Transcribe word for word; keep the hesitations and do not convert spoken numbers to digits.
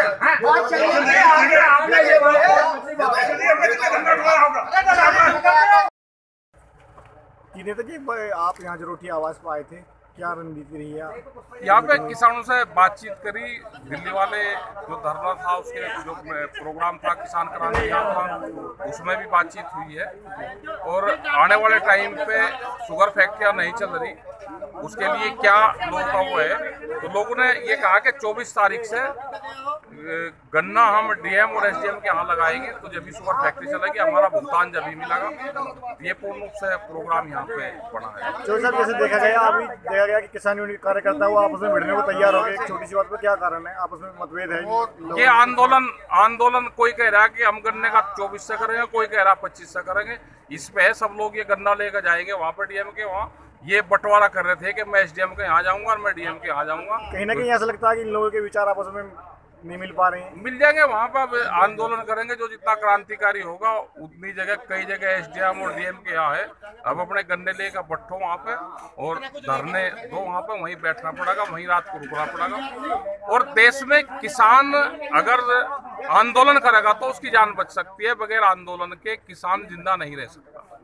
जी नेता जी, आप यहाँ जरोठी आवास पर आए थे, क्या रणनीति रही है? यहाँ पे किसानों से बातचीत करी। दिल्ली वाले जो धरना था, उसके जो प्रोग्राम था किसान क्रांति यात्रा, उसमें भी बातचीत हुई है। और आने वाले टाइम पे शुगर फैक्ट्रियाँ नहीं चल रही, उसके लिए क्या लोगों का वो है, तो लोगों ने ये कहा कि चौबीस तारीख से गन्ना हम डीएम और एसडीएम के यहाँ लगाएंगे, तो जब भी शुगर फैक्ट्री चलेगी हमारा भुगतान जब भी मिलेगा। ये पूर्ण रूप से प्रोग्राम यहाँ पे बना है। जो सर जैसे देखा गया अभी देखा गया कि किसान यूनियन कार्यकर्ता वो आपस में भिड़ने को तैयार हो गए, एक छोटी सी बात पर क्या कारण है, आपस में मतभेद है? ये आंदोलन आंदोलन कोई कह रहा है कि हम गन्ने का चौबीस से करेंगे, कोई कह रहा है पच्चीस से करेंगे। इस पे सब लोग ये गन्ना लेकर जाएंगे वहाँ पर डीएम के वहाँ। ये बंटवारा कर रहे थे कि मैं एसडीएम के यहाँ जाऊंगा और मैं डीएम के यहाँ जाऊंगा। कहीं ना कहीं ऐसा लगता है कि इन लोगों के विचार आपस में नहीं मिल पा रहे हैं। मिल जाएंगे, वहाँ पर आंदोलन करेंगे। जो जितना क्रांतिकारी होगा उतनी जगह, कई जगह एसडीएम और डीएम के यहाँ है। अब अपने गन्ने लेकर बैठो वहाँ पे और धरने दो वहाँ पे, वहीं बैठना पड़ेगा, वहीं रात को रुकना पड़ेगा। और देश में किसान अगर आंदोलन करेगा तो उसकी जान बच सकती है, बगैर आंदोलन के किसान जिंदा नहीं रह सकता।